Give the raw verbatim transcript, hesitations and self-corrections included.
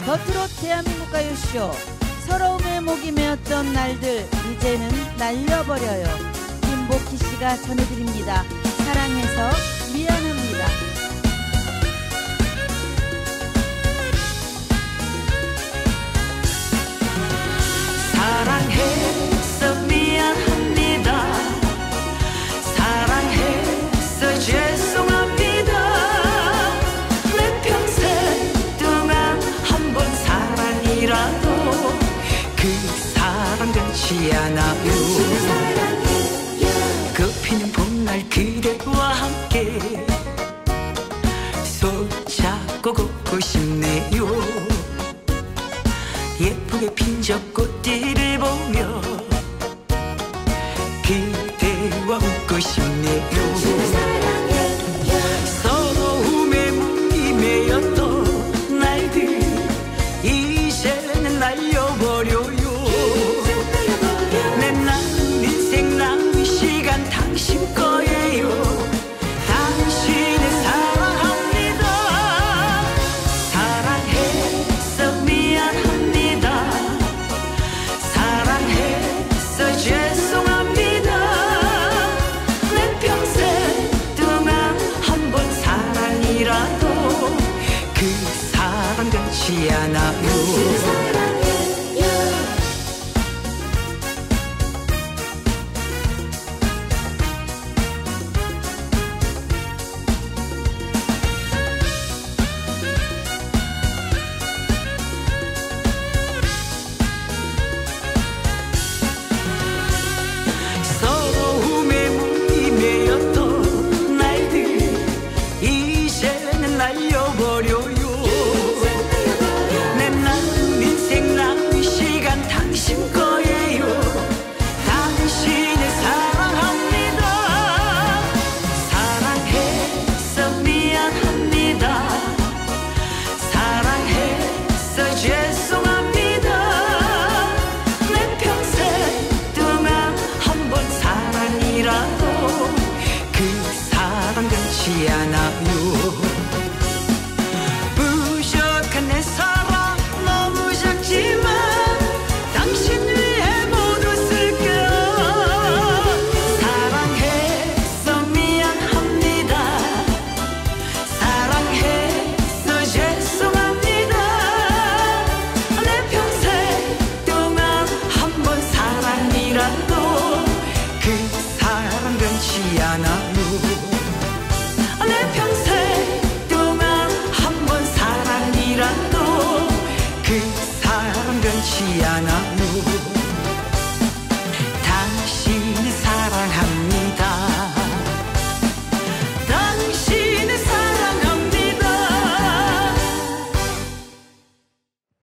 더트롯 대한민국 가요쇼. 서러움에 목이 메었던 날들 이제는 날려버려요. 김복희 씨가 전해드립니다. 사랑해서 미안합니다. 사랑해서 미안합니다. 사랑해서 죄송합니다. 내 평생 동안 한 번 사랑이라도 그 사랑 같지 않아요. 꽃피는 봄날 그대와 함께 손잡고 걷고 싶네요. 예쁘게 핀 저 꽃들을 보며 그대와 웃고 싶네요. 서러움에 목이 메였던 날들 이제는 날려버려요. 내 남은 인생 남은 시간 당신 거예요. 당신을 사랑합니다. 사랑해서 미안합니다. 사랑해서 죄송합니다. 내 평생 동안 한 번 사랑이라도 그 사랑 같지 않아요. 서러움에 목이 메였던 날들 이제는 날려버려요. 내 남은 인생 남은 시간 당신 거예요. 당신을 사랑합니다. 사랑해서 미안합니다. 사랑해서 죄송합니다. 내 평생 동안 한 번 사랑이라도 그 사랑 같지 않아요. 부족한 내 사랑 너무 작지만 당신 위해 모두 쓸게요. 사랑해서 미안합니다. 사랑해서 죄송합니다. 내 평생 동안 한 번 사랑이라도 그 사랑 같지 않아요. 내 평생 동안 한 번 사랑이라도 그 사랑 같지 않아.